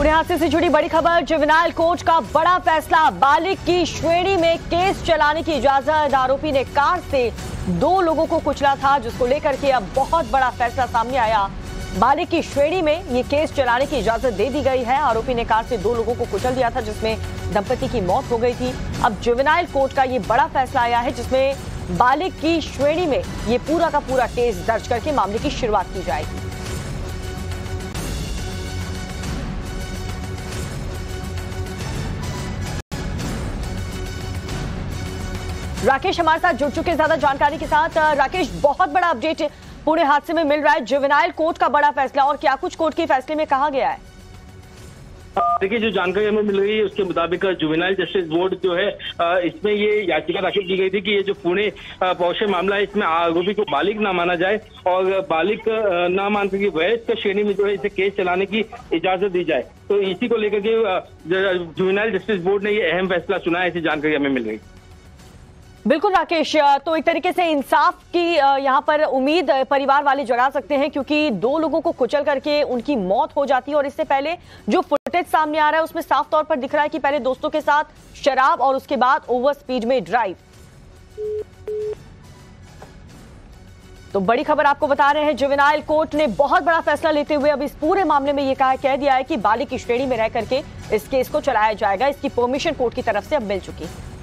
पुणे हादसे से जुड़ी बड़ी खबर। जुवेनाइल कोर्ट का बड़ा फैसला, बालिग की श्रेणी में केस चलाने की इजाजत। आरोपी ने कार से 2 लोगों को कुचला था, जिसको लेकर के अब बहुत बड़ा फैसला सामने आया। बालिग की श्रेणी में ये केस चलाने की इजाजत दे दी गई है। आरोपी ने कार से 2 लोगों को कुचल दिया था, जिसमें दंपति की मौत हो गई थी। अब जुवेनाइल कोर्ट का ये बड़ा फैसला आया है, जिसमें बालिग की श्रेणी में ये पूरा का पूरा केस दर्ज करके मामले की शुरुआत की जाएगी। राकेश हमारे साथ जुड़ चुके ज्यादा जानकारी के साथ। राकेश, बहुत बड़ा अपडेट पुणे हादसे में मिल रहा है। जुवेनाइल कोर्ट का बड़ा फैसला, और क्या कुछ कोर्ट के फैसले में कहा गया है? देखिए, जो जानकारी हमें मिल रही है उसके मुताबिक जुवेनाइल जस्टिस बोर्ड जो है इसमें ये याचिका दाखिल की गई थी कि ये जो पुणे पॉक्सो मामला है इसमें आरोपी को बालिग ना माना जाए और बालिग ना मान करके वयस्क श्रेणी में जो है इसे केस चलाने की इजाजत दी जाए। तो इसी को लेकर के जुवेनाइल जस्टिस बोर्ड ने ये अहम फैसला सुना है, ऐसी जानकारी हमें मिल रही है। बिल्कुल राकेश, तो एक तरीके से इंसाफ की यहाँ पर उम्मीद परिवार वाले जगा सकते हैं, क्योंकि 2 लोगों को कुचल करके उनकी मौत हो जाती है। और इससे पहले जो फुटेज सामने आ रहा है उसमें साफ तौर पर दिख रहा है कि पहले दोस्तों के साथ शराब और उसके बाद ओवर स्पीड में ड्राइव। तो बड़ी खबर आपको बता रहे हैं, जुवेनाइल कोर्ट ने बहुत बड़ा फैसला लेते हुए अब इस पूरे मामले में ये कह दिया है कि बालिग की श्रेणी में रह करके इस केस को चलाया जाएगा। इसकी परमिशन कोर्ट की तरफ से अब मिल चुकी है।